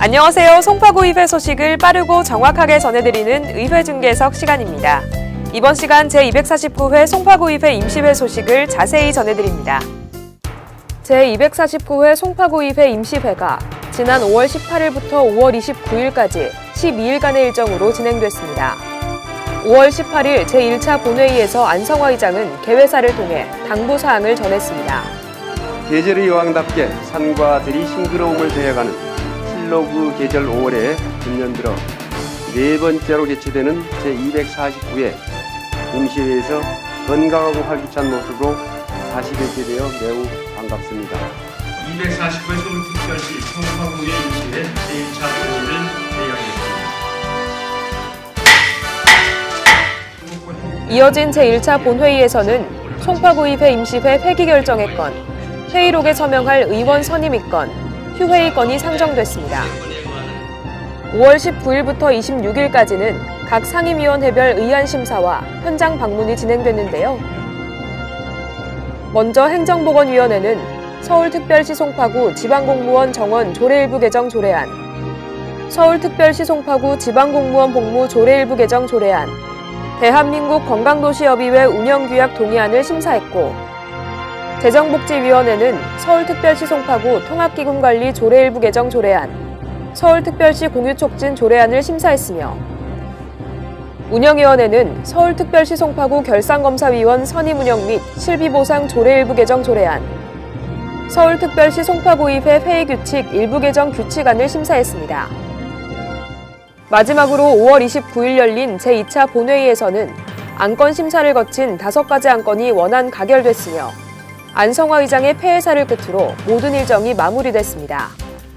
안녕하세요. 송파구의회 소식을 빠르고 정확하게 전해드리는 의회중계석 시간입니다. 이번 시간 제249회 송파구의회 임시회 소식을 자세히 전해드립니다. 제249회 송파구의회 임시회가 지난 5월 18일부터 5월 29일까지 12일간의 일정으로 진행됐습니다. 5월 18일 제1차 본회의에서 안성화 의장은 개회사를 통해 당부 사항을 전했습니다. 계절의 여왕답게 산과 들이 싱그러움을 더해가는 실로그 계절 5월에 금년 들어 네 번째로 개최되는 제249회 임시회에서 건강하고 활기찬 모습으로 다시 뵙게 되어 매우 반갑습니다. 249회 서울특별시 송파구의회 임시회 제1차 본회의를 개영했습니다. 이어진 제1차 본회의에서는 송파구의회 임시회 회기 결정의 건, 회의록에 서명할 의원 선임의 건, 휴회의 건이 상정됐습니다. 5월 19일부터 26일까지는 각 상임위원회별 의안심사와 현장 방문이 진행됐는데요. 먼저 행정보건위원회는 서울특별시 송파구 지방공무원 정원 조례일부 개정 조례안, 서울특별시 송파구 지방공무원 복무 조례일부 개정 조례안, 대한민국 건강도시협의회 운영규약 동의안을 심사했고, 재정복지위원회는 서울특별시 송파구 통합기금관리 조례일부 개정 조례안, 서울특별시 공유촉진 조례안을 심사했으며, 운영위원회는 서울특별시 송파구 결산검사위원 선임 운영 및 실비보상 조례일부 개정 조례안, 서울특별시 송파구의회 회의규칙 일부 개정 규칙안을 심사했습니다. 마지막으로 5월 29일 열린 제2차 본회의에서는 안건 심사를 거친 5가지 안건이 원안 가결됐으며 안성화 의장의 폐회사를 끝으로 모든 일정이 마무리됐습니다.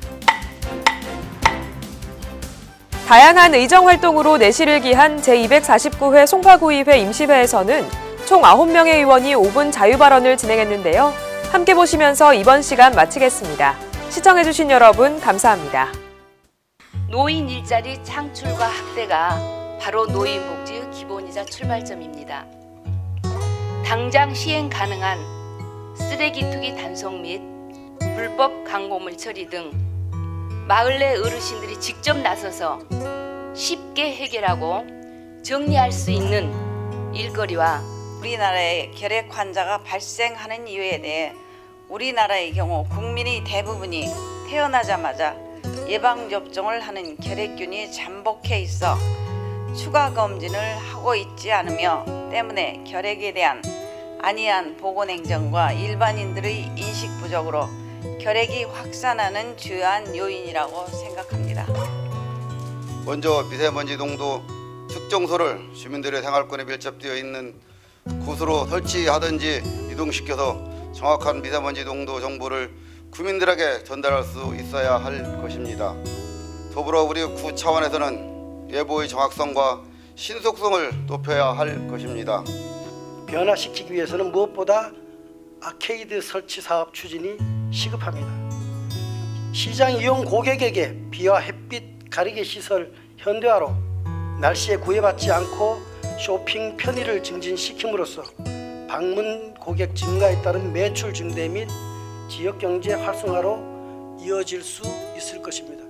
다양한 의정활동으로 내실을 기한 제249회 송파구의회 임시회에서는 총 9명의 의원이 5분 자유발언을 진행했는데요. 함께 보시면서 이번 시간 마치겠습니다. 시청해주신 여러분 감사합니다. 노인 일자리 창출과 확대가 바로 노인복지의 기본이자 출발점입니다. 당장 시행 가능한 쓰레기 투기 단속 및 불법 광고물 처리 등 마을 내 어르신들이 직접 나서서 쉽게 해결하고 정리할 수 있는 일거리와 우리나라의 결핵 환자가 발생하는 이유에 대해 우리나라의 경우 국민의 대부분이 태어나자마자 예방접종을 하는 결핵균이 잠복해 있어 추가 검진을 하고 있지 않으며 때문에 결핵에 대한 안이한 보건행정과 일반인들의 인식 부족으로 결핵이 확산하는 주요한 요인이라고 생각합니다. 먼저 미세먼지 농도 측정소를 시민들의 생활권에 밀접되어 있는 곳으로 설치하든지 이동시켜서 정확한 미세먼지 농도 정보를 국민들에게 전달할 수 있어야 할 것입니다. 더불어 우리 구 차원에서는 예보의 정확성과 신속성을 높여야 할 것입니다. 변화시키기 위해서는 무엇보다 아케이드 설치 사업 추진이 시급합니다. 시장 이용 고객에게 비와 햇빛 가리개 시설 현대화로 날씨에 구애받지 않고 쇼핑 편의를 증진시킴으로써 방문 고객 증가에 따른 매출 증대 및 지역경제 활성화로 이어질 수 있을 것입니다.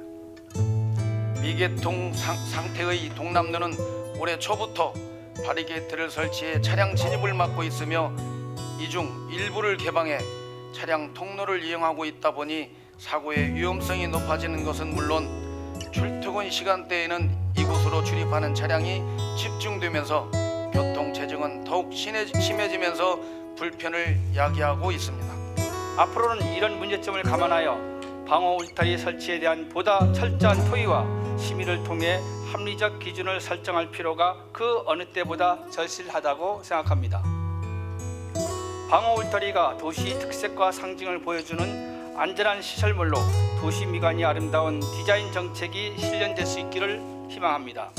미개통 상태의 동남로는 올해 초부터 바리게이트를 설치해 차량 진입을 막고 있으며 이 중 일부를 개방해 차량 통로를 이용하고 있다 보니 사고의 위험성이 높아지는 것은 물론 출퇴근 시간대에는 이곳으로 출입하는 차량이 집중되면서 교통 체증은 더욱 심해지면서 불편을 야기하고 있습니다. 앞으로는 이런 문제점을 감안하여 방호 울타리 설치에 대한 보다 철저한 토의와 심의를 통해 합리적 기준을 설정할 필요가 그 어느 때보다 절실하다고 생각합니다. 방호 울타리가 도시 특색과 상징을 보여주는 안전한 시설물로 도시 미관이 아름다운 디자인 정책이 실현될 수 있기를 희망합니다.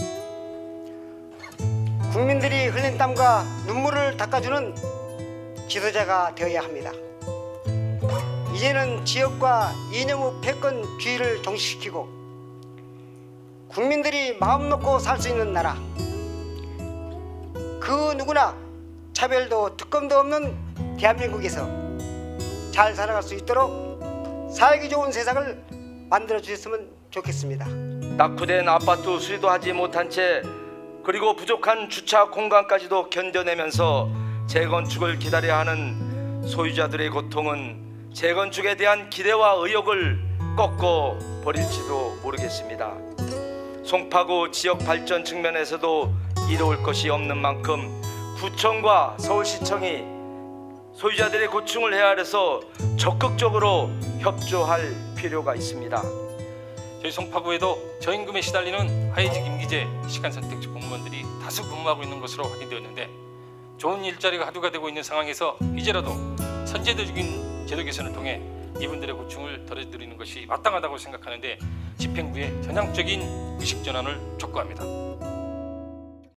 국민들이 흘린 땀과 눈물을 닦아주는 지도자가 되어야 합니다. 이제는 지역과 이념 후 패권주의를 종식시키고 국민들이 마음 놓고 살 수 있는 나라, 그 누구나 차별도 특검도 없는 대한민국에서 잘 살아갈 수 있도록 살기 좋은 세상을 만들어 주셨으면 좋겠습니다. 낙후된 아파트 수리도 하지 못한 채 그리고 부족한 주차 공간까지도 견뎌내면서 재건축을 기다려야 하는 소유자들의 고통은 재건축에 대한 기대와 의욕을 꺾어 버릴지도 모르겠습니다. 송파구 지역 발전 측면에서도 이로울 것이 없는 만큼 구청과 서울시청이 소유자들의 고충을 헤아려서 적극적으로 협조할 필요가 있습니다. 저희 송파구에도 저임금에 시달리는 하위직 임기제 시간선택직 공무원들이 다수 근무하고 있는 것으로 확인되었는데 좋은 일자리가 하도가 되고 있는 상황에서 이제라도 선제적인 제도 개선을 통해 이분들의 고충을 덜어드리는 것이 마땅하다고 생각하는데 집행부의 전향적인 의식 전환을 촉구합니다.